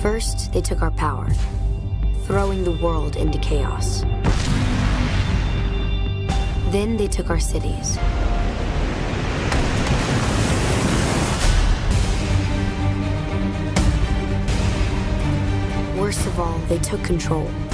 First, they took our power, throwing the world into chaos. Then they took our cities. Worst of all, they took control.